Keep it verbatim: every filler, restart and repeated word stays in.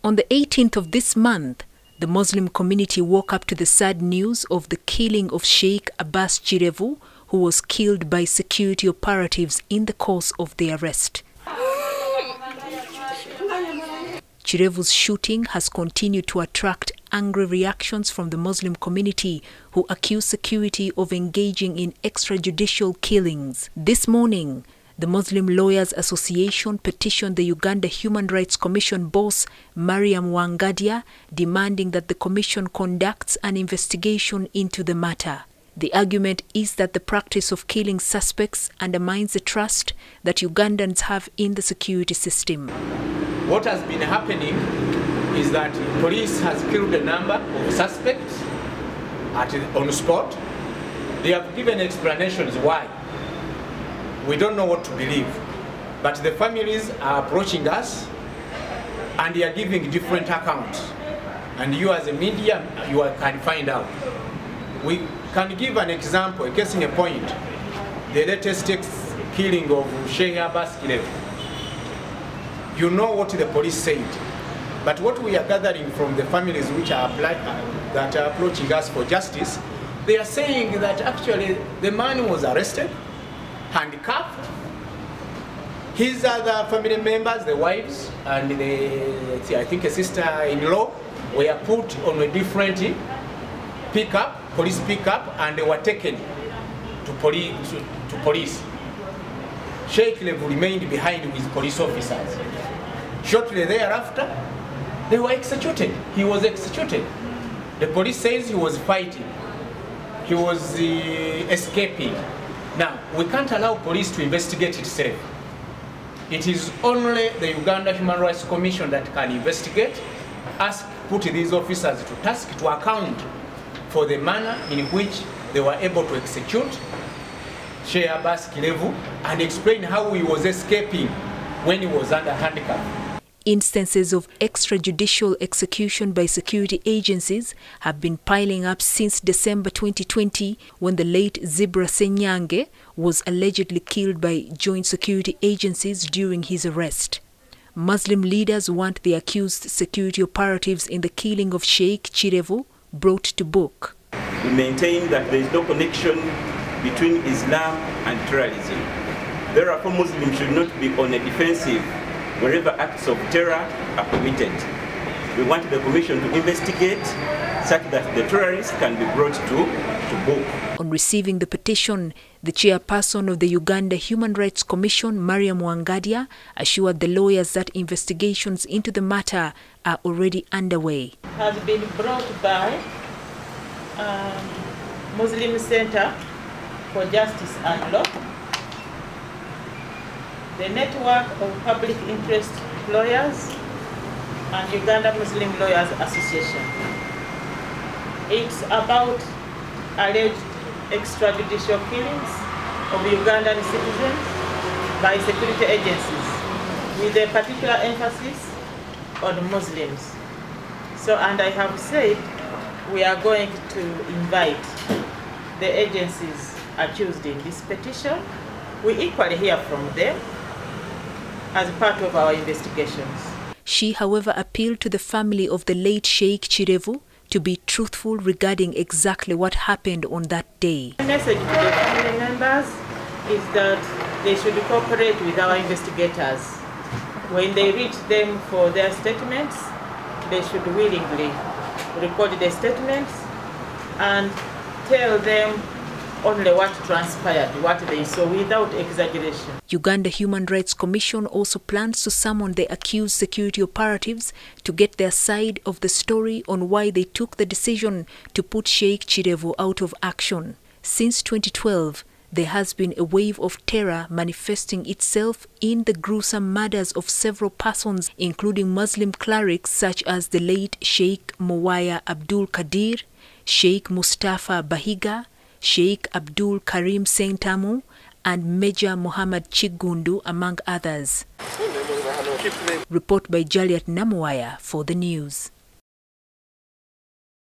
On the eighteenth of this month, the Muslim community woke up to the sad news of the killing of Sheikh Abbas Chirevu, who was killed by security operatives in the course of the arrest. Chirevu's shooting has continued to attract angry reactions from the Muslim community, who accuse security of engaging in extrajudicial killings. This morning, the Muslim Lawyers Association petitioned the Uganda Human Rights Commission boss Mariam Wangadia, demanding that the commission conducts an investigation into the matter. The argument is that the practice of killing suspects undermines the trust that Ugandans have in the security system. What has been happening is that police has killed a number of suspects at, on the spot. They have given explanations why. We don't know what to believe, but the families are approaching us and they are giving different accounts. And you as a media, you can find out. We can give an example, a case in a point. The latest killing of Sheikh Abbas Chirevu. You know what the police said, but what we are gathering from the families which are applied, uh, that are approaching us for justice, they are saying that actually the man was arrested, handcuffed. His other family members, the wives and the, I think a sister-in-law, were put on a different pickup, police pickup, and they were taken to police. To, to police. Sheikh Chirevu remained behind with police officers. Shortly thereafter, they were executed. He was executed. The police says he was fighting. He was uh, escaping. Now, we can't allow police to investigate itself. It is only the Uganda Human Rights Commission that can investigate, ask, put these officers to task to account for the manner in which they were able to execute Sheikh Abbas Chirevu and explain how he was escaping when he was under handcuff. Instances of extrajudicial execution by security agencies have been piling up since December twenty twenty, when the late Zibra Senyange was allegedly killed by joint security agencies during his arrest. Muslim leaders want the accused security operatives in the killing of Sheikh Chirevu brought to book. We maintain that there is no connection between Islam and terrorism. Therefore, Muslims should not be on a defensive wherever acts of terror are committed. We want the Commission to investigate such that the terrorists can be brought to, to book. On receiving the petition, the chairperson of the Uganda Human Rights Commission, Mariam Wangadia, assured the lawyers that investigations into the matter are already underway. Has been brought by um, Muslim Center for Justice and Law, the Network of Public Interest Lawyers, and Uganda Muslim Lawyers Association. It's about alleged extrajudicial killings of Ugandan citizens by security agencies, with a particular emphasis on Muslims. So, and I have said we are going to invite the agencies accused in this petition. We equally hear from them as part of our investigations. She, however, appealed to the family of the late Sheikh Chirevu to be truthful regarding exactly what happened on that day. The message to the family members is that they should cooperate with our investigators. When they reach them for their statements, they should willingly record their statements and tell them only what transpired, what they saw, without exaggeration. Uganda Human Rights Commission also plans to summon the accused security operatives to get their side of the story on why they took the decision to put Sheikh Chirevu out of action. Since twenty twelve, there has been a wave of terror manifesting itself in the gruesome murders of several persons, including Muslim clerics such as the late Sheikh Mwaya Abdul Kadir, Sheikh Mustafa Bahiga, Sheikh Abdul Karim Sentamu, and Major Muhammad Chigundu, among others. Report by Jaliat Namwaya for the news.